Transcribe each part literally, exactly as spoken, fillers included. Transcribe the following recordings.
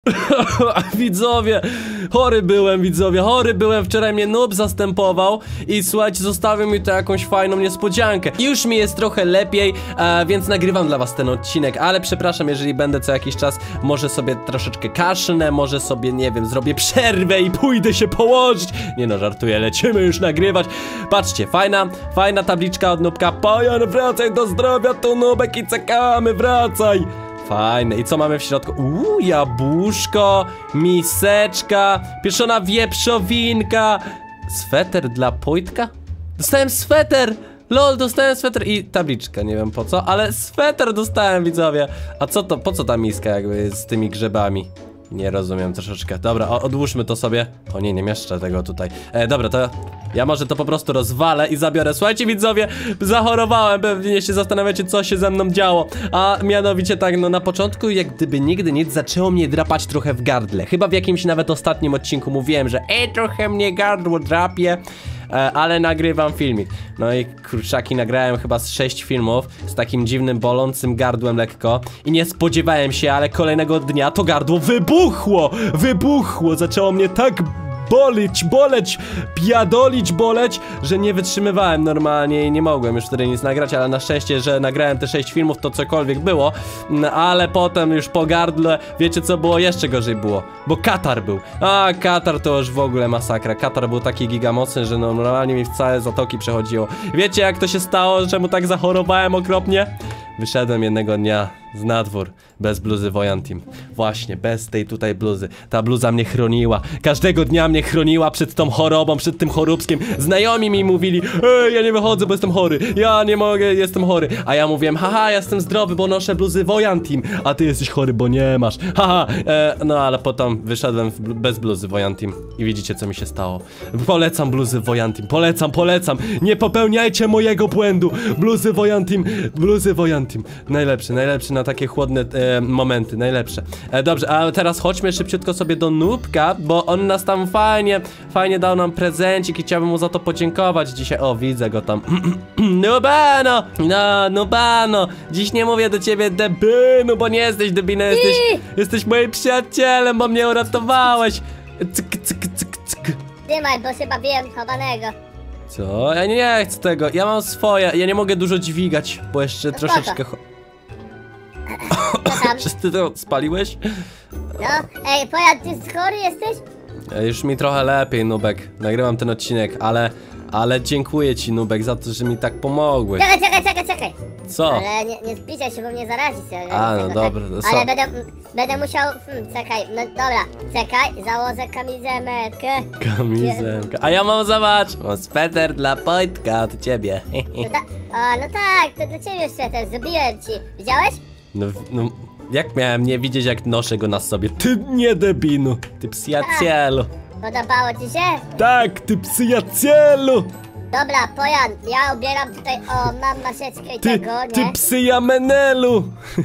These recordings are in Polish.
Widzowie, chory byłem, widzowie, chory byłem. Wczoraj mnie noob zastępował i słuchajcie, zostawił mi to jakąś fajną niespodziankę. Już mi jest trochę lepiej, e, więc nagrywam dla was ten odcinek, ale przepraszam, jeżeli będę co jakiś czas, może sobie troszeczkę kaszlnę, może sobie, nie wiem, zrobię przerwę i pójdę się położyć. Nie no, żartuję, lecimy już nagrywać. Patrzcie, fajna, fajna tabliczka od Nubka. Pojan, wracaj do zdrowia, tu Nubek i czekamy, wracaj. Fajne. I co mamy w środku? Uuu, jabłuszko, miseczka, pieczona wieprzowinka, sweter dla Pojtka? Dostałem sweter! Lol, dostałem sweter i tabliczka, nie wiem po co, ale sweter dostałem, widzowie. A co to, po co ta miska jakby z tymi grzebami? Nie rozumiem troszeczkę. Dobra, o, odłóżmy to sobie. O nie, nie mieszczę tego tutaj. E, dobra, to ja może to po prostu rozwalę i zabiorę. Słuchajcie, widzowie, zachorowałem. Pewnie się zastanawiacie, co się ze mną działo. A mianowicie tak, no na początku, jak gdyby nigdy nic, zaczęło mnie drapać trochę w gardle. Chyba w jakimś nawet ostatnim odcinku mówiłem, że ej, trochę mnie gardło drapie. E, ale nagrywam filmik. No i kurczaki, nagrałem chyba z sześć filmów z takim dziwnym, bolącym gardłem lekko. I nie spodziewałem się, ale kolejnego dnia to gardło wybuchło! Wybuchło! Zaczęło mnie tak bolić, boleć, piadolić, boleć, że nie wytrzymywałem normalnie i nie mogłem już wtedy nic nagrać, ale na szczęście, że nagrałem te sześć filmów, to cokolwiek było. Ale potem już po gardle, wiecie co było? Jeszcze gorzej było, bo katar był. A katar to już w ogóle masakra. Katar był taki gigamocny, że normalnie mi w całe zatoki przechodziło. Wiecie jak to się stało, czemu tak zachorowałem okropnie? Wyszedłem jednego dnia z nadwór bez bluzy Wojantim. Właśnie, bez tej tutaj bluzy. Ta bluza mnie chroniła. Każdego dnia mnie chroniła przed tą chorobą, przed tym choróbskiem. Znajomi mi mówili: ej, ja nie wychodzę, bo jestem chory. Ja nie mogę, jestem chory. A ja mówiłem: haha, ja jestem zdrowy, bo noszę bluzy Wojantim. A ty jesteś chory, bo nie masz. Haha, e, no ale potem wyszedłem w bl bez bluzy Wojantim. I widzicie, co mi się stało. Polecam bluzy Wojantim. Polecam, polecam. Nie popełniajcie mojego błędu. Bluzy Wojantim, bluzy Wojantim. Najlepszy, najlepszy na takie chłodne e, momenty, najlepsze. E, dobrze, a teraz chodźmy szybciutko sobie do Nubka, bo on nas tam fajnie, fajnie dał nam prezencik i chciałbym mu za to podziękować dzisiaj. O, widzę go tam. Nubano! No, Nubano! Dziś nie mówię do ciebie debinu, bo nie jesteś debinem, jesteś, jesteś moim przyjacielem, bo mnie uratowałeś. Cyk, cyk, cyk, cyk. Trzymaj, bo się bawiłem chowanego. Co? Ja nie chcę tego, ja mam swoje, ja nie mogę dużo dźwigać, bo jeszcze no troszeczkę... Czy ty to spaliłeś? No, ej, Pojan, ty chory jesteś? Już mi trochę lepiej, Nubek. Nagrywam ten odcinek, ale... Ale dziękuję ci, Nubek, za to, że mi tak pomogłeś. Czekaj, czekaj, czekaj, czekaj. Co? Ale nie, nie zbliżaj się, bo mnie zarazić. A, no tego, dobra, tak. to Ale będę, będę musiał... Hmm, czekaj, no dobra, czekaj, założę kamizelkę. Kamizelka. A ja mam, zobacz, mam sweter dla Wojtka, od ciebie. No ta, a, no tak, to dla ciebie sweter, zrobiłem ci. Widziałeś? No, no, jak miałem nie widzieć, jak noszę go na sobie? Ty nie debinu, ty psyjacielu. Podobało ci się? Tak, ty psyjacielu. Dobra, Pojan, ja ubieram tutaj, o, mam maseczkę i Ty, tego, nie? ty psyjamenelu.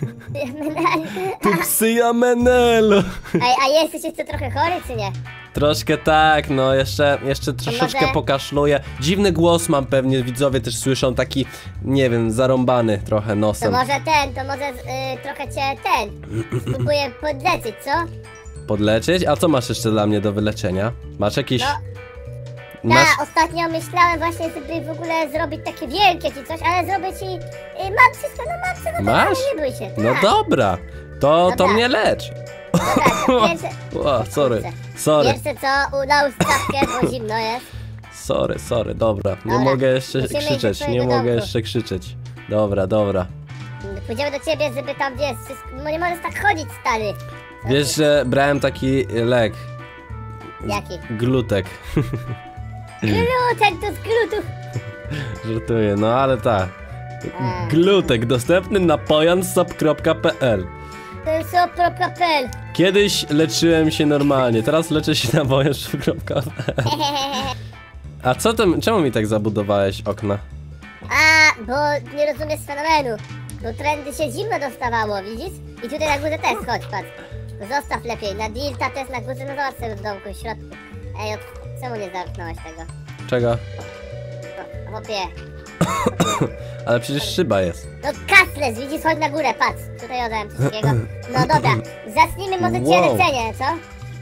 Ty psyjamenelu. Ej, a jesteś jeszcze trochę chory, czy nie? Troszkę tak, no jeszcze, jeszcze troszeczkę może... pokaszluję. Dziwny głos mam, pewnie widzowie też słyszą, taki, nie wiem, zarąbany trochę nosem. To może ten, to może y, trochę cię ten, spróbuję podleczyć, co? Podleczyć? A co masz jeszcze dla mnie do wyleczenia? Masz jakieś... No. Masz... Ta, ostatnio myślałem właśnie, żeby w ogóle zrobić takie wielkie czy coś, ale zrobię ci... Y, mam wszystko, no mam wszystko, Masz? nie bój się. No tak. dobra, to, to Dobra. mnie lecz. Dobra, to pierwsze... O, sorry, sorry, Pierwsze co, udał stawkę, bo zimno jest. sorry, sorry, dobra. Nie Dobra. mogę jeszcze Musimy iść do krzyczeć, nie twojego mogę domku. jeszcze krzyczeć. Dobra, dobra. Pójdziemy do ciebie, żeby tam, wiesz, wszystko... no nie możesz tak chodzić, stary. Co Wiesz, że brałem taki lek. ty? Jaki? Glutek. Glutek, to z glutów. Żartuję, no ale tak. Glutek dostępny na pojanshop kropka p l. To jest opro kropka p l. Kiedyś leczyłem się normalnie, teraz leczę się na pojanshop kropka p l. A co tam, czemu mi tak zabudowałeś okna? A, bo nie rozumiesz fenomenu. Bo trendy się zimno dostawało, widzisz? I tutaj na górze też, chodź, patrz. Zostaw lepiej, na Dirta też na górze, no zobacz sobie w domku, w środku. Ej, od... czemu nie zamknąłeś tego? Czego? No, chłopie. Ale przecież szyba jest. No Castles, widzisz, chodź na górę, patrz. Tutaj oddałem coś takiego. No dobra, zacznijmy może cię Wow. lecenie, co?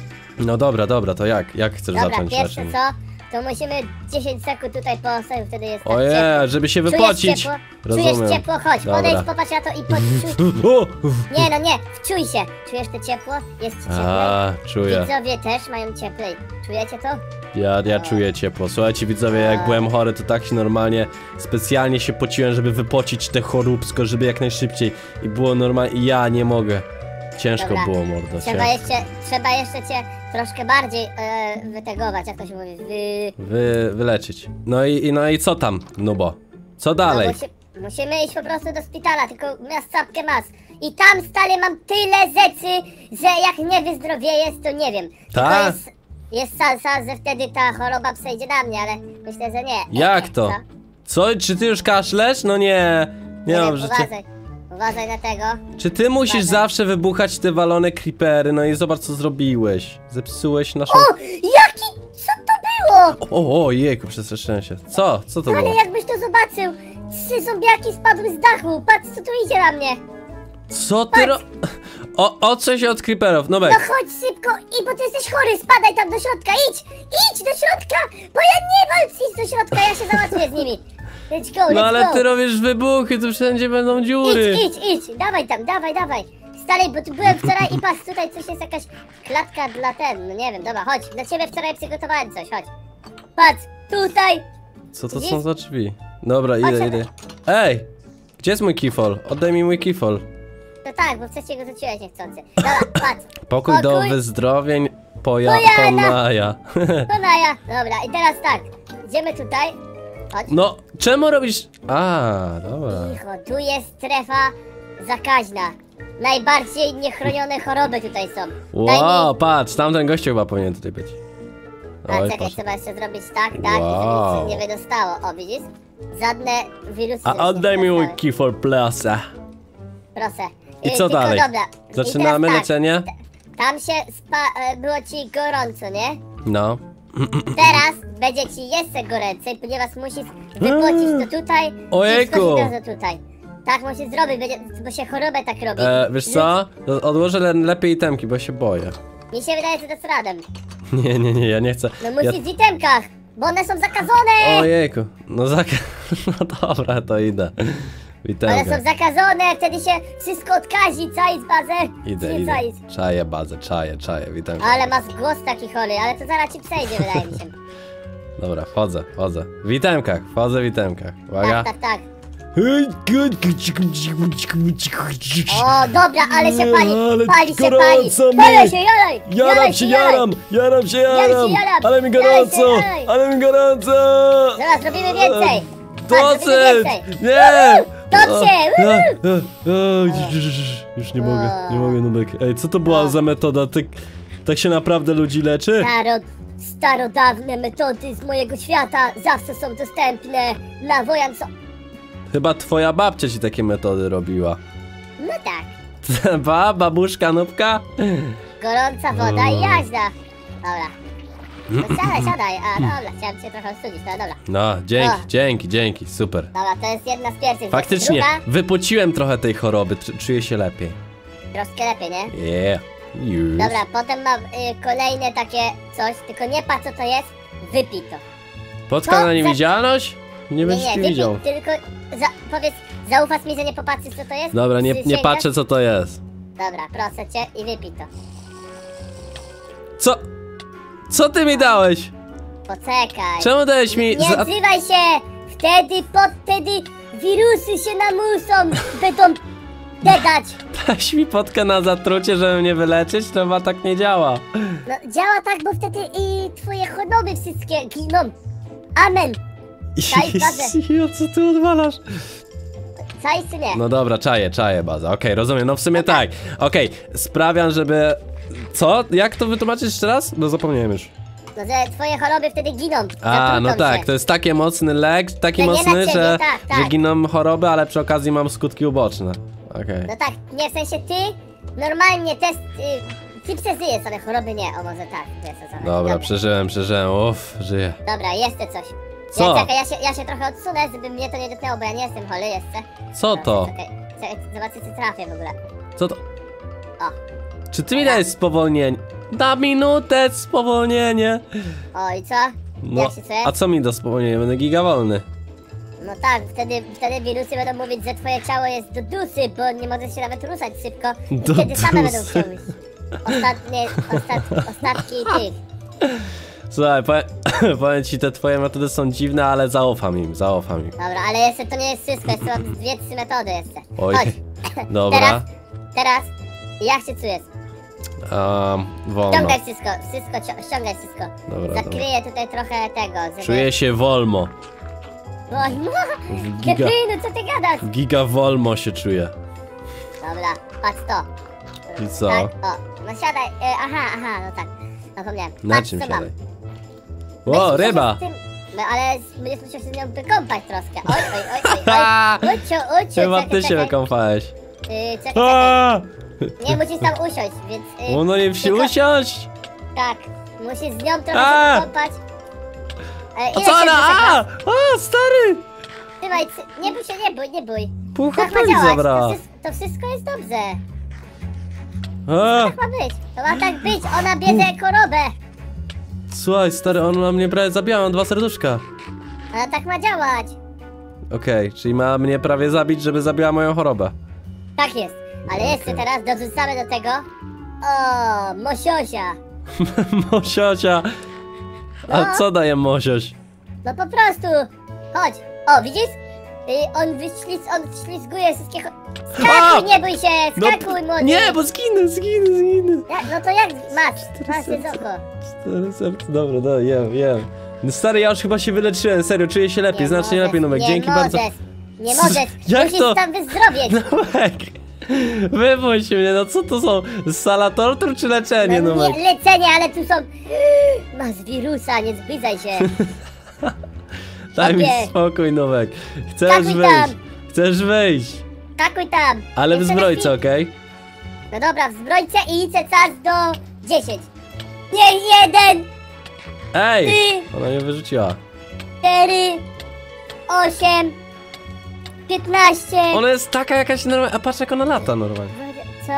No dobra, dobra, to jak? Jak chcesz Dobra, zacząć pierwsze leczenie? co? To musimy dziesięć sekund tutaj poostać, wtedy jest tak Ojej, ciepło. żeby się Czujesz wypocić. ciepło? Rozumiem. Czujesz ciepło? Chodź, Dobra. podejdź, popatrz na to i poczuj. O! Nie, no nie, wczuj się. Czujesz to ciepło? Jest ci cieplej? A, czuję. Widzowie też mają cieplej. Czujecie to? Ja, ja czuję ciepło. Słuchajcie widzowie, jak byłem chory, to tak się normalnie specjalnie się pociłem, żeby wypocić te choróbsko, żeby jak najszybciej. I było normalnie, i ja nie mogę. Ciężko Dobra. było, mordo. Trzeba ciężko. jeszcze, trzeba jeszcze cię troszkę bardziej e, wytegować, jak to się mówi. Wy... Wy, wyleczyć. No i, i, no i co tam, Nubo? Co dalej? No, musi, musimy iść po prostu do szpitala, tylko masz czapkę mas. I tam stale mam tyle rzeczy, że jak nie wyzdrowiejesz, to nie wiem. Ta? To jest, jest szansa, że wtedy ta choroba przejdzie na mnie, ale myślę, że nie. Jak to? Co? Co? Czy ty już kaszlesz? No nie. Nie Nie mam wiem, życia. uważaj. Uważaj na tego. Czy ty musisz Uważaj. zawsze wybuchać te walone creepery? No i zobacz co zrobiłeś. Zepsułeś naszą... O! Jaki... Co to było? O, o, jejku, przestraszyłem się. Co? Co to było? Ale jakbyś to zobaczył, trzy zombiaki spadły z dachu. Patrz, co tu idzie na mnie. Co ty ro... O, odsuń się od creeperów, no No bek. chodź szybko, i bo ty jesteś chory, spadaj tam do środka, idź! Idź do środka! Bo ja nie walcz, idź do środka, ja się załatwię z nimi. Let's go, let's No ale go. ty robisz wybuchy, tu wszędzie będą dziury. Idź, idź, idź, dawaj tam, dawaj, dawaj. Stary, bo tu byłem wczoraj i patrz, tutaj coś jest jakaś klatka dla ten, no nie wiem, dobra, chodź. Dla ciebie wczoraj przygotowałem coś, chodź. Patrz, tutaj. Co to Widzisz? są za drzwi? Dobra, idę, Chodź, idę. Ej! Gdzie jest mój keyfall? Oddaj mi mój keyfall. No tak, bo wcześniej go rzuciłeś niechcący. Dobra, patrz. Pokój, do Pokój. wyzdrowień poja... Pojana. Ponaja. Konaja. Dobra, i teraz tak. Idziemy tutaj. Chodź. No, czemu robisz... A, dobra. Cicho, tu jest strefa zakaźna. Najbardziej niechronione choroby tutaj są. Daj Wow, mi... patrz, tamten gościu chyba powinien tutaj być. A Oj, czekaj, proszę. trzeba jeszcze zrobić tak, tak, Wow. żeby nic się nie wydostało. O, widzisz? Żadne wirusy. A się oddaj nie mi mój wydostały. keyfall, plasa. Proszę. I Y, co tylko dalej? Dobra. I Zaczynamy teraz tak, leczenie? Tam się spa... e, było ci gorąco, nie? No. Teraz będzie ci jeszcze goręcej, ponieważ musisz wypocić to tutaj Ojejku. i skoczyć od razu tutaj. Tak musisz zrobić, będzie, bo się chorobę tak robi. E, wiesz co? To Odłożę le lepiej itemki, bo się boję. Mi się wydaje, że to z radem. Nie, nie, nie, ja nie chcę. No Ja... musisz w itemkach, bo one są zakazane! Ojejku, no zak... No dobra, to idę. One Witemka. są zakazane, wtedy się wszystko odkazi, czaić bazę. Idę, nie idę. czaić. Czaję bazę, czaję, czaję, witemka. Ale masz głos taki chory, ale to zaraz ci przejdzie, wydaje mi się. Dobra, wchodzę, wchodzę. W witemkach, wchodzę w witemkach. Uwaga. Tak, tak, tak. O, dobra, ale się pali, Ale pali się, pali. gorąco mi. Jaraj się, jaraj! Jaram jaraj się, jaram! Jaram się, jaram! się, jaram. Ale mi Jaraj się, gorąco! jaraj. Ale mi gorąco! Dobra, zrobimy więcej. Patrz, zrobimy Dosyć! więcej. Nie! Dobrze! O, o, o, o, już- już- Już nie mogę, nie mogę, Nubek. Ej, co to była za metoda? Tak, tak się naprawdę ludzi leczy? Staro, starodawne metody z mojego świata zawsze są dostępne na wojanco... Chyba twoja babcia ci takie metody robiła. No tak. Ba, babuszka Nubka? Gorąca woda i jazda. Dobra. No siadaj, siadaj. A dobra, chciałem cię trochę ostudzić, no dobra. No, dzięki, O. dzięki, dzięki, super. Dobra, to jest jedna z pierwszych. Faktycznie, Druga, wypociłem trochę tej choroby, tr- czuję się lepiej. troszkę lepiej, nie? Yeah. Już. Dobra, potem mam y, kolejne takie coś, tylko nie patrz co to jest, wypij to. Potka to na za- niewidzialność? Nie Nie, będziesz nie, nie wypij, widział. tylko za, powiedz, zaufasz mi, że nie popatrzysz co to jest? Dobra, nie, Czy nie sięgasz? patrzę co to jest. Dobra, proszę cię i wypij to. Co? Co ty mi dałeś? Poczekaj. Czemu dałeś mi... Nie za- odzywaj się! Wtedy, pod wtedy wirusy się namuszą, będą dedać. Dałeś mi potkę na zatrucie, żeby mnie wyleczyć? To chyba tak nie działa. No, działa tak, bo wtedy i twoje choroby wszystkie giną. Amen. Czaj, bazę. O co ty odwalasz? Czaisz czy nie? No dobra, czaję, czaję bazę. Okej, rozumiem, no w sumie tak. Okej, sprawiam, żeby... Co? Jak to wytłumaczyć jeszcze raz? No zapomniałem już. No, że twoje choroby wtedy giną. A, no zatrutą tak, się. to jest taki mocny lek, taki To nie mocny, na ciebie, że, tak, tak. że giną choroby, ale przy okazji mam skutki uboczne. Okej. No tak, nie, w sensie ty normalnie test... Y, ty przeżyjesz, ale choroby nie. O, może tak, wiesz o co chodzi. Dobra, przeżyłem, przeżyłem, uff, żyję. Dobra, jeszcze coś. Co? Ja, czekaj, ja się, ja się trochę odsunę, żeby mnie to nie dotknęło, bo ja nie jestem chory jeszcze. Co to? Czekaj, czekaj, zobaczcie, czy trafię w ogóle. Co to? O, Czy ty mi dajesz spowolnienie? Na minutę spowolnienie. o i co? No, Jak się czujesz? a co mi da spowolnienie? Będę gigawolny. No tak, wtedy, wtedy wirusy będą mówić, że twoje ciało jest do dusy, bo nie możesz się nawet ruszać szybko. I Do wtedy same będą dusy. chciały. Ostatnie, ostat, ostatki tych. Słuchaj, powiem, powiem ci, te twoje metody są dziwne, ale zaufam im, zaufam im. Dobra, ale jeszcze to nie jest wszystko, jeszcze mam dwie, trzy metody jeszcze. Oj, Chodź. dobra. Teraz, teraz, jak się czujesz? Um, wolno. Ściągaj wszystko, wszystko, cio- ściągaj wszystko. Dobra, Zakryję tutaj trochę tego, żeby... Czuję się wolmo. Oj, no, W giga, Kevinu, co ty gadasz? giga wolmo się czuję. Dobra, patrz to. I co? Tak, o, no siadaj, e, aha, aha, no tak, zapomniałem. Na Patrz, czym co mam. siadaj? Weź O, się ryba! z tym- No ale będziesz musiał się z nią wykąpać troszkę. Oj, oj, oj, oj, oj. Uciu, uciu, Chyba czekaj, ty się czekaj. wykąpałeś. Yy, czekaj, czekaj. A! Nie, musisz tam usiąść, więc... Yy, Ono nie wsi tylko- usiąść! Tak, musisz z nią trochę A! się wykąpać. E, A ile co się ona? A! wysypasz? A, stary! Trzymaj, cy- nie bój się, nie bój, nie bój. Pół Tak H ma P mi działać, zabrała. to, wszystko, to wszystko jest dobrze. A! Tak ma być, to ma tak być, ona bierze chorobę. Słuchaj, stary, on ma mnie prawie zabijał, mam dwa serduszka. Ona tak ma działać. Okej, czyli ma mnie prawie zabić, żeby zabiła moją chorobę. Tak jest, ale jeszcze Okej. teraz dorzucamy do tego... O, mosiosia. Mosiosia! A No. co daje Mosioś? No po prostu, chodź. O, widzisz? Y, on wyśliz, on ślizguje wszystkie... cho- A! Skakuj, nie bój się, No, skakuj, młody. nie, bo zginę, zginę, zginę. Ja, no to jak masz? Masz jest oko. Cztery serca, dobra, dobra, jem, jem. No stary, ja już chyba się wyleczyłem, serio, czuję się lepiej, znacznie możesz, lepiej, Numek, nie dzięki możesz, bardzo. Nie możesz, Jak musisz to? tam wyzdrowieć. Numek, wypuść mnie, no co to są? Sala tortur czy leczenie, No Numek? nie, lecenie, ale tu są... Masz wirusa, nie zbliżaj się. Daj mi Chłopie. spokój, Numek. Chcesz Skakuj wyjść, tam. chcesz wyjść, Skakuj tam. ale w Jeszcze na zbrojce, chwilę. okej? No dobra, w zbrojce i liczę czas do dziesięć. Nie, jeden, Ej, Ty. ona mnie wyrzuciła. cztery, osiem, piętnaście. Ona jest taka jakaś normalna, a patrz jak ona lata normalnie. Co?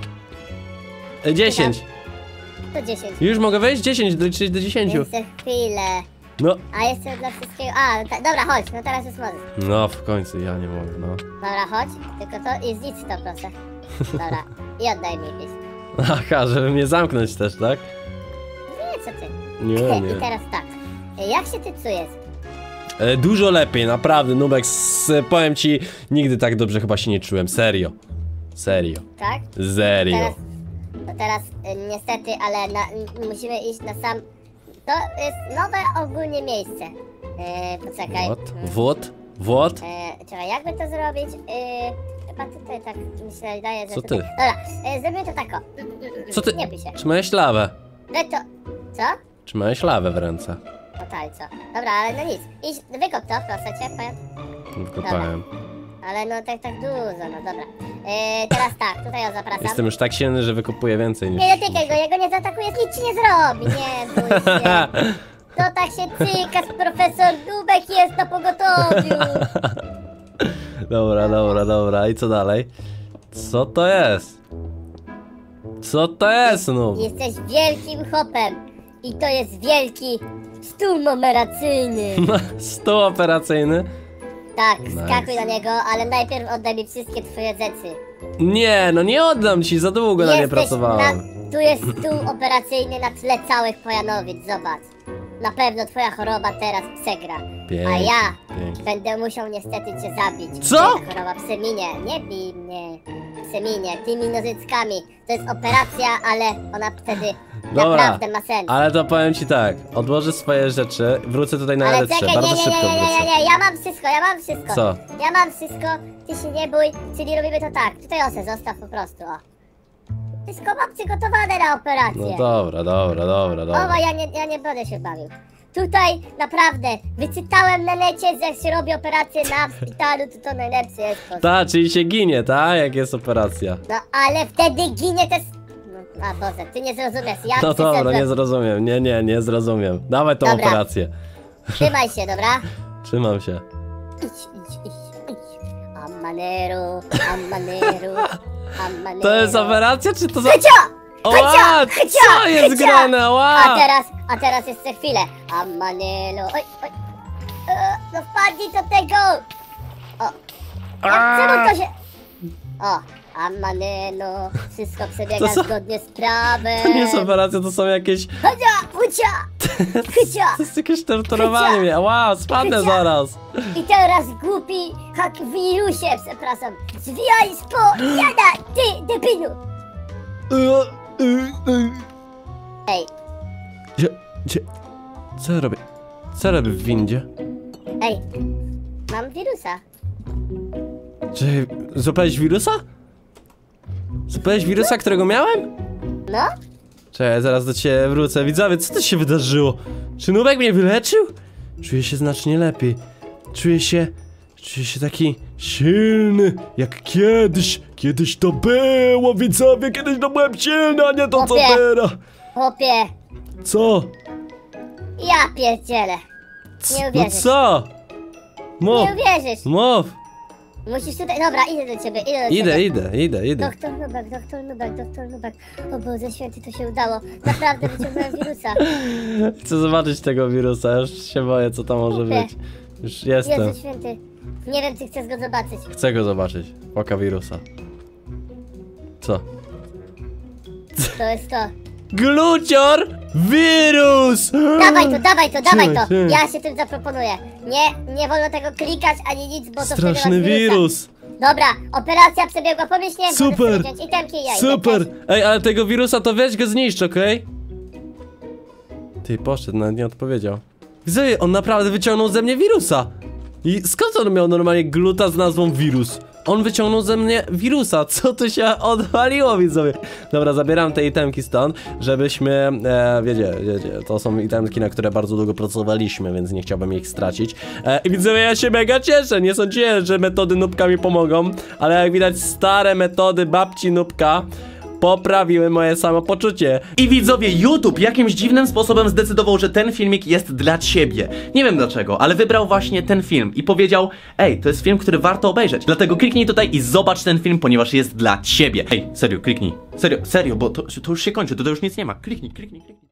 E, dziesięć. To dziesięć. Już mogę wejść? dziesięć, doliczyć do dziesięciu. Jeszcze chwilę. No, A jeszcze dla wszystkiego... A, ta, dobra, chodź, no teraz już możesz. no w końcu, ja nie mogę, no. Dobra, chodź, tylko to i zlicz to proszę. Dobra, i oddaj mi pis. Aha, żeby mnie zamknąć też, tak? Nie, co ty? Nie, I nie. teraz tak. Jak się ty czujesz? E, dużo lepiej, naprawdę, Nubek, s, powiem ci, nigdy tak dobrze chyba się nie czułem, serio. Serio. Tak? Serio. Teraz, to teraz y, niestety, ale na, m- musimy iść na sam... To jest nowe ogólnie miejsce. E, poczekaj. Włod? Mm, Włod? Włod? E, czekaj, jakby to zrobić? E, chyba tutaj tak mi się wydaje, że Co tutaj... ty? Dobra, e, zrobimy to tak o. Co ty? Nie bój się. Trzymałeś lawę. Wy to... Co? Trzymałeś lawę w ręce. No tak, co? Dobra, ale no nic. Idź, wykop to, proszę cię, powiem. Wykopałem. Ale no tak, tak dużo, no dobra. E, teraz tak, tutaj o zapraszam. Jestem już tak silny, że wykopuję więcej niż... Nie dotykaj go, jego nie zaatakujesz, nic ci nie zrobi, nie bój się. To tak się cyka, profesor Dubek jest na pogotowiu. Dobra, dobra, dobra. I co dalej? Co to jest? Co to jest, no? Jesteś wielkim hopem. I to jest wielki stół numeracyjny. Stół operacyjny? Tak, Nice. skakuj na niego, ale najpierw oddaj mi wszystkie twoje rzeczy. Nie, no nie oddam ci, za długo na nie Jesteś pracowałem. Na, tu jest stół operacyjny na tle całych Pojanowic, zobacz. Na pewno twoja choroba teraz przegra. A Pięknie, ja pięknie. będę musiał niestety cię zabić. Co? Twoja choroba przeminie, nie bij mnie. Przeminie tymi nożyczkami. To jest operacja, ale ona wtedy Dobra, naprawdę ma sens. ale to powiem ci tak, odłożę swoje rzeczy, wrócę tutaj na Ale L trzy, czekaj, nie, bardzo nie, szybko nie, nie, nie, wrócę. nie, ja mam wszystko, ja mam wszystko. Co? Ja mam wszystko, ty się nie bój, czyli robimy to tak. Tutaj osę zostaw po prostu, o. Wszystko mam przygotowane na operację. No dobra, dobra, dobra, dobra. Owa, ja nie, ja nie będę się bawił. Tutaj naprawdę wyczytałem na necie, że jak się robi operację na szpitalu, to to najlepsze jest. po- Ta, czyli się ginie, ta? Jak jest operacja. No ale wtedy ginie też... No, a Boże, ty nie zrozumiesz, ja No dobra, przyszedłem- nie zrozumiem, nie, nie, nie zrozumiem. Dawaj tą Dobra. operację. Trzymaj się, dobra? Trzymam się. Idź, idź, idź, idź. Amanero, amanero, amanero. To jest operacja, czy to za... Hycio! Oła, Hycio! Hycio! co jest Hycio! grane, A ła! teraz, a teraz jeszcze chwilę. Amanelo, oj, oj. E, no wpadnij do tego! O, jak, czemu to się... O, amanelo, wszystko przebiega To są- zgodnie z prawem. To nie jest operacja, to są jakieś... Hycia, hycia, hycia. To jest jakieś torturowanie mnie, ła, spadnę Hycia! zaraz. I teraz głupi hak wirusie, przepraszam. Zwijaj z pojada, ty debilu! Ej, Gdzie, gdzie... Co ja robię? Co ja robię w windzie? ej, mam wirusa. Czy złapałeś wirusa? Złapałeś wirusa, którego miałem? No? Czekaj, zaraz do ciebie wrócę. Widzowie, co to się wydarzyło? Czy Nubek mnie wyleczył? Czuję się znacznie lepiej. Czuję się... Czuję się taki silny, jak kiedyś. Kiedyś to było, widzowie, kiedyś to byłem silny, a nie to co Chłopie. teraz. Chłopie, Co? ja pierdzielę. Nie No uwierzysz. co? Mów, Nie uwierzysz. mów. Musisz tutaj... Dobra, idę do ciebie, idę do Idę, ciebie. idę, idę, idę. Doktor Nubek, doktor Nubek, doktor Nubek. O Boże święty, to się udało. Naprawdę wyciągnąłem wirusa. Chcę zobaczyć tego wirusa, już się boję, co tam może Chłopie. być. Już jestem. Jezu święty. Nie wiem, czy chcesz go zobaczyć. Chcę go zobaczyć. Oka wirusa. Co? To jest to. Glucior! Wirus! Dawaj to, dawaj to, dawaj to. Czekaj. Ja się tym zaproponuję. Nie, nie wolno tego klikać ani nic, bo to Straszny przebywa z wirusa. wirus! Dobra, operacja przebiegła pomyślnie. Super. I temki i ja idę Super! też. Ej, ale tego wirusa to weź go zniszcz, okej? Ty, poszedł, nawet nie odpowiedział. Widzowie, on naprawdę wyciągnął ze mnie wirusa! I skąd on miał normalnie gluta z nazwą wirus? On wyciągnął ze mnie wirusa, co tu się odwaliło, widzowie? Dobra, zabieram te itemki stąd, żebyśmy, e, wiecie, wiecie, to są itemki, na które bardzo długo pracowaliśmy, więc nie chciałbym ich stracić. E, I widzowie, ja się mega cieszę, nie sądziłem, że metody Nubka mi pomogą, ale jak widać, stare metody babci Nubka poprawiły moje samopoczucie. I widzowie, YouTube jakimś dziwnym sposobem zdecydował, że ten filmik jest dla ciebie. Nie wiem dlaczego, ale wybrał właśnie ten film i powiedział: ej, to jest film, który warto obejrzeć. Dlatego kliknij tutaj i zobacz ten film, ponieważ jest dla ciebie. Ej, serio, kliknij. Serio, serio, bo to, to już się kończy, to, to już nic nie ma. Kliknij, kliknij, kliknij.